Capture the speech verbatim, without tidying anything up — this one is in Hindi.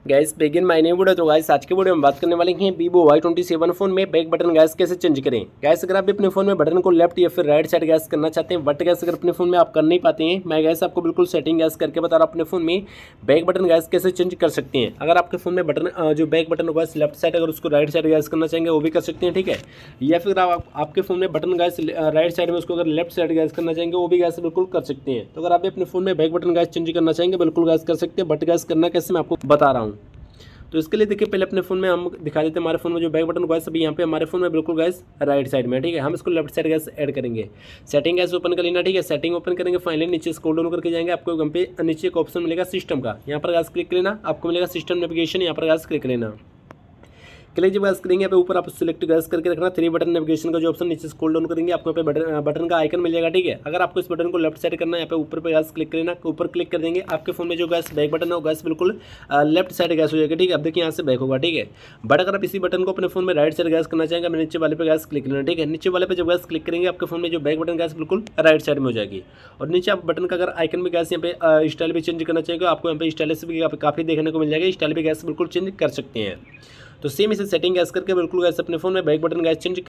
Gas begin my new video. तो गैस आज के वीडियो में बात करने वाले हैं Vivo Y twenty seven phone में बैक बटन गैस कैसे चेंज करें। गैस अगर आप भी अपने फोन में बटन को लेफ्ट या फिर राइट साइड गैस करना चाहते हैं, बट गैस अगर अपने फोन में आप कर नहीं पाते हैं, मैं गैस आपको बिल्कुल सेटिंग गैस करके बता रहा हूँ अपने फोन में बैक बटन गैस कैसे चेंज कर सकते हैं। अगर आपके फोन में बटन जो बैक बटन होगा लेफ्ट साइड, अगर उसको राइट साइड गैस करना चाहेंगे वो भी कर सकते हैं, ठीक है। या फिर आप आपके फोन में बटन गैस राइट साइड में उसको अगर लेफ्ट साइड गैस करना चाहेंगे वो भी गैस बिल्कुल कर सकते हैं। तो अगर आप भी अपने फोन में बैक बटन गैस चेंज करना चाहेंगे बिल्कुल गैस कर सकते हैं, बट गैस करना कैसे मैं आपको बता रहा हूँ। तो इसके लिए देखिए पहले अपने फोन में हम दिखा देते हैं हमारे फोन में जो बैक बटन गैस अभी यहाँ पे हमारे फोन में बिल्कुल गैस राइट साइड में, ठीक है। हम इसको लेफ्ट साइड गैस ऐड करेंगे। सेटिंग गैस ओपन कर लेना, ठीक है। सेटिंग ओपन करेंगे, फाइनली नीचे स्क्रॉल डाउन करके जाएंगे, आपको यहाँ पे नीचे एक ऑप्शन मिलेगा सिस्टम का, यहाँ पर गैस क्लिक लेना, आपको मिलेगा सिस्टम नेविगेशन, यहाँ पर गैस क्लिक लेना। क्लिक जब गैस करेंगे यहाँ पे ऊपर आप सिलेक्ट गैस करके रखना, थ्री बटन नेविगेशन का जो ऑप्शन नीचे स्क्रॉल डाउन करेंगे आपको यहाँ पे बटन बटन का आइकन मिल जाएगा, ठीक है। अगर आपको इस बटन को लेफ्ट साइड करना है, यहाँ पे ऊपर पे गैस क्लिक करना, ऊपर क्लिक कर देंगे, आपके फोन में जो गैस बैक बटन है वो गैस बिल्कुल लेफ्ट साइड गैस हो जाएगा, ठीक है। अब देखिए यहाँ से बैक होगा, ठीक है। बट अगर आप इसी बटन को अपने फोन में राइट साइड गैस करना चाहेंगे, नीचे वाले पे गैस क्लिक करना, ठीक है। नीचे वाले पे जब गैस क्लिक करेंगे आपके फोन में जो बैक बटन गैस बिल्कुल राइट साइड में हो जाएगी। और नीचे आप बटन का अगर आइकन भी गैस यहाँ पे स्टाइल भी चेंज करना चाहेंगे, आपको यहाँ पे स्टाइल से भी काफी देखने को मिल जाएगा, स्टाइल भी गैस बिल्कुल चेंज कर सकते हैं। तो सेम इसे सेटिंग गैस करके बिल्कुल गैस अपने फोन में बैक बटन गैस चेंज